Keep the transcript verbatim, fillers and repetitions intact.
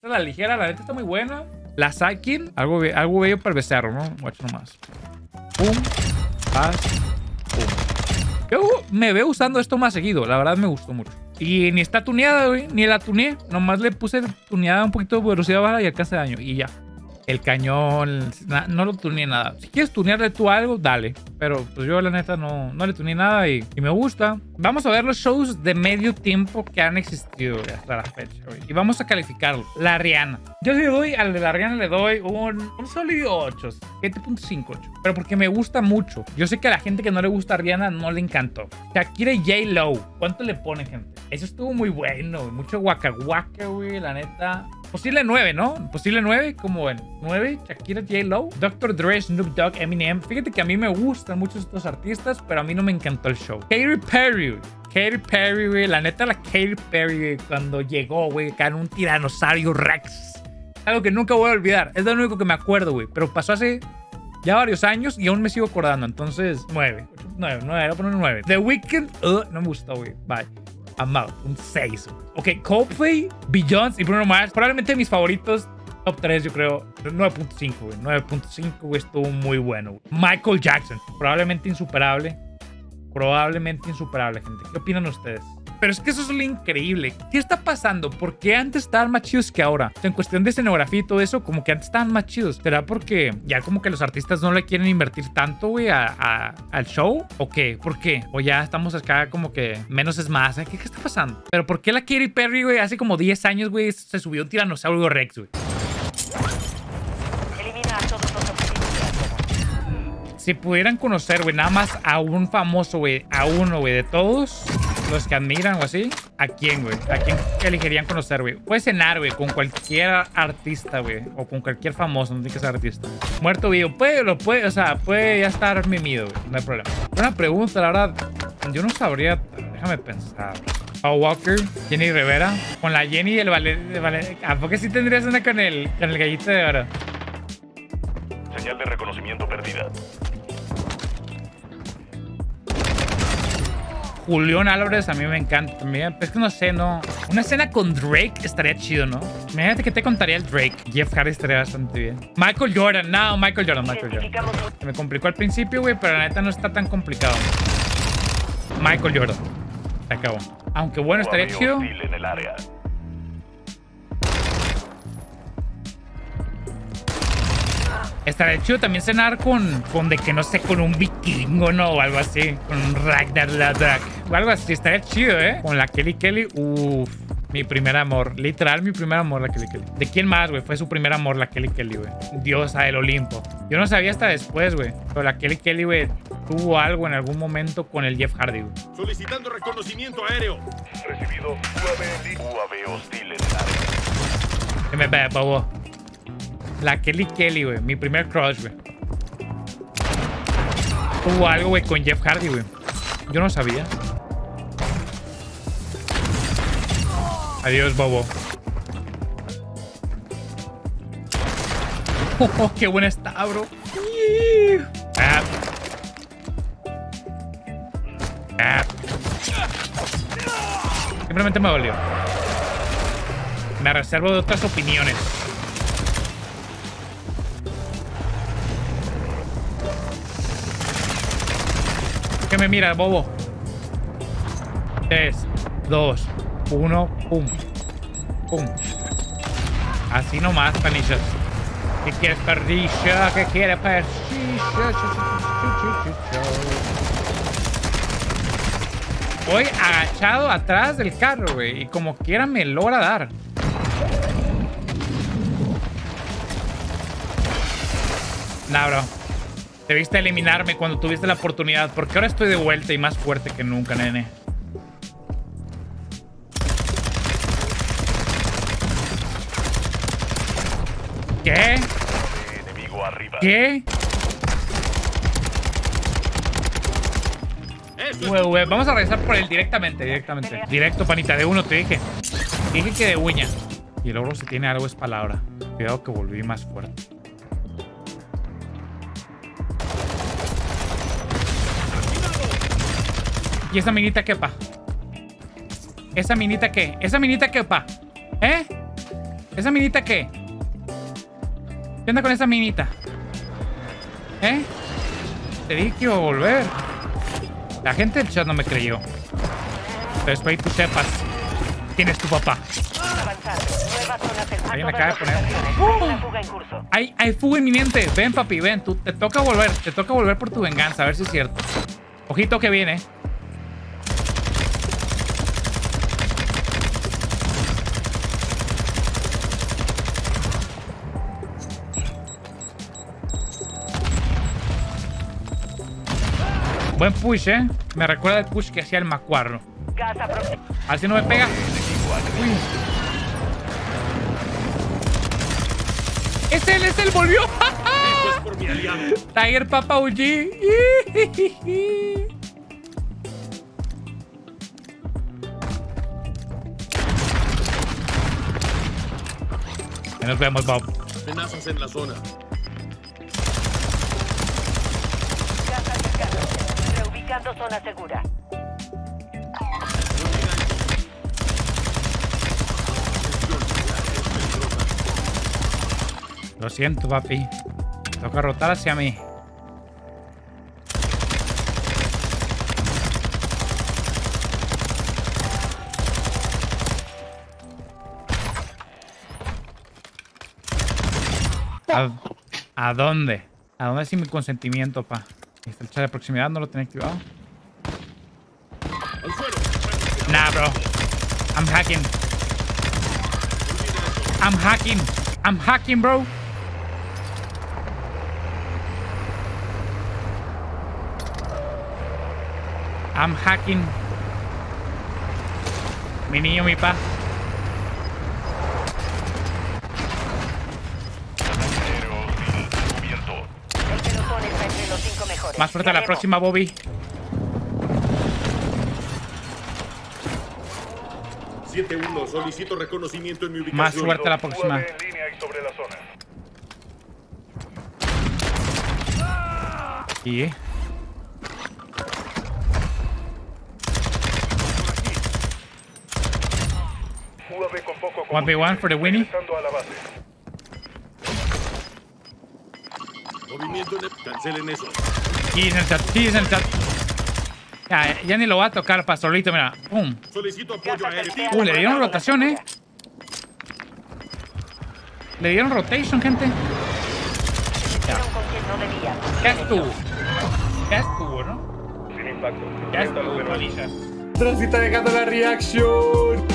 Esta es la ligera, la neta está muy buena. La Saikin, algo, be- algo bello para el becerro, ¿no? Guacho nomás. Pum, paz, pum. Yo me veo usando esto más seguido. La verdad me gustó mucho. Y ni está tuneada, güey. Ni la tuneé. Nomás le puse tuneada un poquito de velocidad baja y alcance de daño. Y ya. El cañón, na- no lo tuneé nada. Si quieres tunearle tú algo, dale. Pero pues yo la neta no, no le tuneé nada y, y me gusta. Vamos a ver los shows de medio tiempo que han existido güey, hasta la fecha. Güey. Y vamos a calificarlo. La Rihanna. Yo le doy, al de la Rihanna le doy un, un sólido ocho. siete punto cinco ocho. Pero porque me gusta mucho. Yo sé que a la gente que no le gusta a Rihanna no le encantó. Shakira y J Lo. ¿Cuánto le ponen, gente? Eso estuvo muy bueno. Güey. Mucho guaca guaca, güey. La neta. Posible nueve, ¿no? Posible nueve, como en nueve, Shakira, J Lo, doctor Dre, Snoop Dogg, Eminem. Fíjate que a mí me gustan muchos estos artistas, pero a mí no me encantó el show. Katy Perry, güey. Katy Perry, güey. La neta, la Katy Perry, güey, cuando llegó, güey, acá en un tiranosaurio Rex. Algo que nunca voy a olvidar. Es lo único que me acuerdo, güey. Pero pasó hace ya varios años y aún me sigo acordando. Entonces, nueve. nueve, nueve, voy a poner un nueve. The Weeknd, uh, no me gustó, güey. Bye. I'm out. Un seis. Ok, Coldplay, Beyoncé y Bruno Mars. Probablemente mis favoritos. Top tres, yo creo. nueve punto cinco, güey. nueve punto cinco, güey. Estuvo muy bueno, güey. Michael Jackson. Probablemente insuperable. Probablemente insuperable, gente. ¿Qué opinan ustedes? Pero es que eso es lo increíble. ¿Qué está pasando? ¿Por qué antes estaban más chidos que ahora? O sea, en cuestión de escenografía y todo eso, como que antes estaban más chidos. ¿Será porque ya como que los artistas no le quieren invertir tanto, güey, a, a- al show? ¿O qué? ¿Por qué? O ya estamos acá como que menos es más. ¿eh? ¿Qué, qué está pasando? ¿Pero por qué la Katy Perry, güey, hace como diez años, güey, se subió un tiranosaurio Rex, güey? Elimina a todos los objetivos. Si pudieran conocer, güey, nada más a un famoso, güey, a uno, güey, de todos los que admiran o así, ¿a quién, güey? ¿A quién elegirían conocer, güey? Puedes cenar, güey, con cualquier artista, güey, o con cualquier famoso, no tiene que ser artista. Muerto vivo, puede, lo puede, o sea, puede ya estar mimido, güey, no hay problema. Una pregunta, la verdad, yo no sabría, déjame pensar. Paul Walker, Jenny Rivera, con la Jenny y el Vale, ¿a poco sí tendrías una con el, con el gallito de oro? Señal de reconocimiento perdida. Julián Álvarez a mí me encanta también. Es que no sé, ¿no? Una escena con Drake estaría chido, ¿no? Imagínate que te contaría el Drake. Jeff Hardy estaría bastante bien. Michael Jordan. No, Michael Jordan, Michael Jordan. Identificamos un- Se me complicó al principio, güey, pero la neta no está tan complicado. Michael Jordan. Se acabó. Aunque bueno, estaría U A V chido. hostil en el área. Estaría chido también cenar con, con de que no sé, con un vikingo, ¿no? O algo así. Con un Ragnar Ladrak. O algo así. Estaría chido, ¿eh? Con la Kelly Kelly. Uff. Mi primer amor. Literal, mi primer amor, la Kelly Kelly. ¿De quién más, güey? Fue su primer amor, la Kelly Kelly, güey. Diosa del Olimpo. Yo no sabía hasta después, güey. Pero la Kelly Kelly, güey, tuvo algo en algún momento con el Jeff Hardy, güey. Solicitando reconocimiento aéreo. Recibido. U A V, U A V hostil en el área. Que me ve, bobo. La Kelly Kelly, güey. Mi primer crush, güey. Tuvo algo, güey, con Jeff Hardy, güey. Yo no sabía. Adiós, bobo. Oh, qué buena está, bro. Ah. Ah. Simplemente me dolió. Me reservo de otras opiniones. ¿Qué me mira, bobo? tres, dos, uno, pum. Pum. Así nomás, panichas. ¿Qué quieres, perdicha? ¿Qué quieres, perdicha? Voy agachado atrás del carro, güey. Y como quiera me logra dar. Nah, bro. Debiste eliminarme cuando tuviste la oportunidad. Porque ahora estoy de vuelta y más fuerte que nunca, nene. ¿Qué? Enemigo arriba. ¿Qué? Eso Güey, güey, vamos a regresar por él directamente, directamente. Directo, panita, de uno, te dije. Te dije que de uña. Y el oro si tiene algo es palabra. Cuidado que volví más fuerte. ¿Y esa minita qué, pa? ¿Esa minita qué? ¿Esa minita qué, pa? ¿Eh? ¿Esa minita qué? ¿Qué onda con esa minita? ¿Eh? Te dije que iba a volver. La gente del chat no me creyó. Pero espero que tú sepas quién es tu papá. Alguien acaba de poner. ¡Oh! Hay, hay fuga inminente. Ven, papi, ven. Tú, te toca volver. Te toca volver por tu venganza. A ver si es cierto. Ojito que viene. Buen push, ¿eh? Me recuerda el push que hacía el macuarro. A ver si no me pega. Uy. ¡Es él! ¡Es él! ¡Volvió! Esto es por mi aliado. Tiger Papa U G. Ya nos vemos, Bob. Amenazas en la zona. Reubicando zona segura. Lo siento, papi. Toca rotar hacia mí. ¿A, ¿A dónde? ¿A dónde sin mi consentimiento, pa? ¿Está el chat de proximidad? ¿No lo tenía activado? Al suelo. Nah, bro. I'm hacking. I'm hacking. I'm hacking, bro. I'm hacking. Mi niño, mi pa. Aéreo hostil descubierto. El pelotón está entre los cinco mejores. Más fuerte a la Ganemos. próxima, Bobby. siete uno. Solicito reconocimiento en mi ubicación. Más suerte a la próxima. U A V en línea y sobre la zona. Y U A V con poco one v one for the Winnie. regresando a la base. Movimiento en el... Cancelen eso. Y en el chat, y en el chat. Ya, ya ni lo va a tocar, pastorito, mira. Pum. Solicito apoyo aéreo. Uh, le dieron rotación, eh. Le dieron rotation, gente. Hicieron con quien no debían. Ya estuvo. Ya estuvo, ¿no? Sin impacto. Ya estuvo, polillas. Transita dejando la reacción.